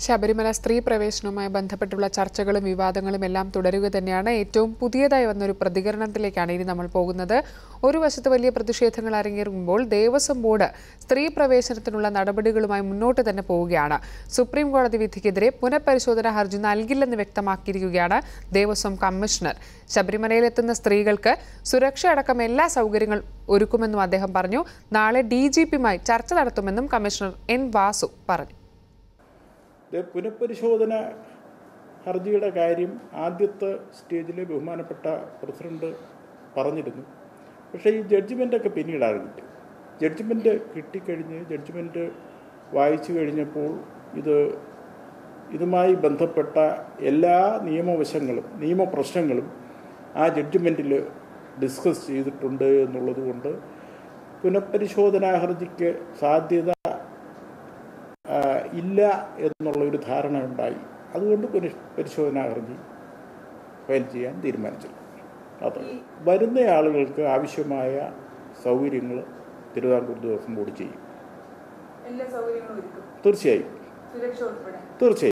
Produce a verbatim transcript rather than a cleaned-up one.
ശബരിമല സ്ത്രീ പ്രവേശനവുമായി ബന്ധപ്പെട്ടുള്ള ചർച്ചകളും വിവാദങ്ങളും എല്ലാം തുടരുക തന്നെയാണ്. ഏറ്റവും പുതിയതായി വന്നൊരു പ്രതികരണത്തിലേക്കാണ് ഇനി നമ്മൾ പോകുന്നത്. ഒരു വശത്ത് വലിയ പ്രതിഷേധങ്ങൾ അരങ്ങേറുമ്പോൾ ദേവസ്വം ബോർഡ് സ്ത്രീ പ്രവേശനത്തിനുള്ള നടപടികളുമായി മുന്നോട്ട് തന്നെ പോവുകയാണ്. സുപ്രീം കോടതി വിധിക്കെതിരെ പുനഃപരിശോധനാ ഹർജി നൽകില്ലെന്ന് വ്യക്തമാക്കിയിരിക്കുകയാണ് ദേവസ്വം കമ്മീഷണർ. ശബരിമലയിലെത്തുന്ന സ്ത്രീകൾക്ക് സുരക്ഷ അടക്കം എല്ലാ സൗകര്യങ്ങളും ഒരുക്കുമെന്നും അദ്ദേഹം പറഞ്ഞു. നാളെ ഡി ജി പിയുമായി ചർച്ച നടത്തുമെന്നും കമ്മീഷണർ എൻ വാസു പറഞ്ഞു. പുനഃപരിശോധന ഹർജിയുടെ കാര്യം ആദ്യത്തെ സ്റ്റേജിൽ ബഹുമാനപ്പെട്ട പ്രസിഡന്റ് പറഞ്ഞിരുന്നു. പക്ഷേ ഈ ജഡ്ജിമെൻ്റൊക്കെ പിന്നീടാണ് കിട്ടി. ജഡ്ജിമെൻ്റ് കിട്ടിക്കഴിഞ്ഞ് ജഡ്ജിമെൻ്റ് വായിച്ചു കഴിഞ്ഞപ്പോൾ ഇത് ഇതുമായി ബന്ധപ്പെട്ട എല്ലാ നിയമവശങ്ങളും നിയമപ്രശ്നങ്ങളും ആ ജഡ്ജിമെൻറ്റിൽ ഡിസ്കസ് ചെയ്തിട്ടുണ്ട് എന്നുള്ളത് കൊണ്ട് പുനഃപരിശോധനാ ഹർജിക്ക് സാധ്യത ഇല്ല എന്നുള്ളൊരു ധാരണ ഉണ്ടായി. അതുകൊണ്ട് പുനഃപരിശോധനാ ഹർജി ഫയൽ ചെയ്യാൻ തീരുമാനിച്ചു. അത് വരുന്ന ആളുകൾക്ക് ആവശ്യമായ സൗകര്യങ്ങൾ തിരുവിതാംകൂർ ദേവസ്വം ബോർഡ് ചെയ്യും. തീർച്ചയായും തീർച്ചയായും